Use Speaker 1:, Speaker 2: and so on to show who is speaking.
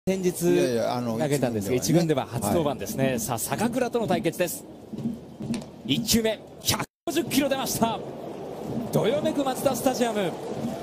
Speaker 1: 先日投げたんですが、1軍では初登板ですね。さあ坂倉との対決です。1球目150キロ出ました。どよめくマツダスタジアム。